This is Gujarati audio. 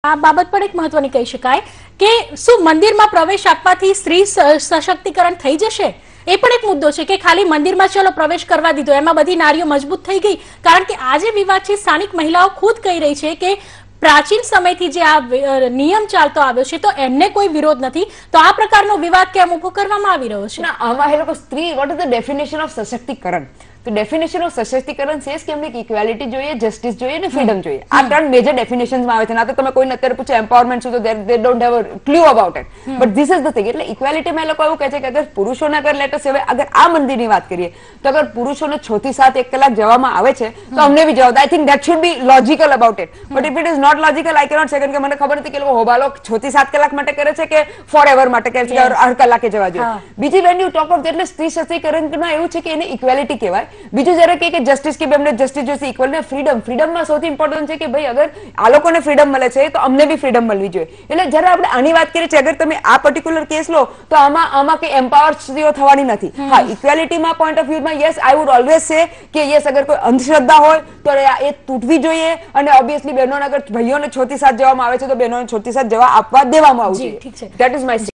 આ બાબત પણ એક મહત્વની કહી શકાય કે શું મંદિરમાં પ્રવેશ આપવાથી સ્ત્રી સશક્તિકરણ થઈ જશે? એ પણ એક મુદ્દો છે કે ખાલી મંદિરમાં ચલો પ્રવેશ કરવા દીધો એમાં બધી નારીઓ મજબૂત થઈ ગઈ, કારણ કે આ જે વિવાદ છે સ્થાનિક મહિલાઓ ખુદ કહી રહી છે કે પ્રાચીન સમયથી જે આ નિયમ ચાલતો આવ્યો છે તો એમને કોઈ વિરોધ નથી, તો આ પ્રકારનો વિવાદ કેમ ઉભો કરવામાં આવી રહ્યો છે? આમાં એ લોકો સ્ત્રી, what is the definition of સશક્તિકરણ? તો ડેફિનેશન ઓફ સશક્તિકરણ છે કે એમને ઇક્વાલિટી જોઈએ, જસ્ટિસ જોઈએ અને ફ્રીડમ જોઈએ. આ ત્રણ મેજર ડેફિનેશન્સમાં આવે છે. ના તો તમે કોઈને અત્યારે પૂછો એમ્પાવરમેન્ટ શું, તો they don't have a clue about it. But this is the thing. એટલે ઇક્વાલિટીમાં એ લોકો એવું કહે છે કે અગર પુરુષોને અગર લેટેસ્ટ હવે અગર આ મંદિરની વાત કરીએ તો અગર પુરુષોને 6 થી 7 1 કલાક જવામાં આવે છે તો અમને બી જવા. I think that should be logical about it. But if it is not logical, I cannot say. કે મને ખબર નથી કે લોકો હોબાલો 6 થી 7 કલાક માટે કરે છે કે ફોર એવર માટે કરે છે કે હર કલાકે જવા જોઈએ. બીજી વેન યુ ટોક ઓફ એટલે સ્ત્રી સશક્તિકરણમાં એવું છે કે એને ઇક્વાલિટી કહેવાય. બીજું જયારે કે જસ્ટિસ કે એમને જસ્ટિસ જોઈશે, ઇક્વલ ને ફ્રીડમ. ફ્રીડમમાં સૌથી ઇમ્પોર્ટન્ટ છે કે ભાઈ અગર આ લોકોને ફ્રીડમ મળે છે તો અમને બી ફ્રીડમ મળવી જોઈએ. એટલે જ્યારે આપણે આની વાત કરીએ છીએ, અગર તમે આ પર્ટિક્યુલર કેસ લો તો આમાં કે એમ્પાવર સ્ત્રીઓ થવાની નથી. હા, ઇક્વાલિટીમાં પોઈન્ટ ઓફ વ્યૂમાં yes, I would always say કે યસ, અગર કોઈ અંધશ્રદ્ધા હોય તો એ તૂટવી જોઈએ અને ઓબ્વિયસલી બહેનોને અગર ભાઈઓને 6 થી 7 જવામાં આવે છે તો બહેનોને 6 થી 7 જવા આપવા દેવામાં આવવું જોઈએ. That is my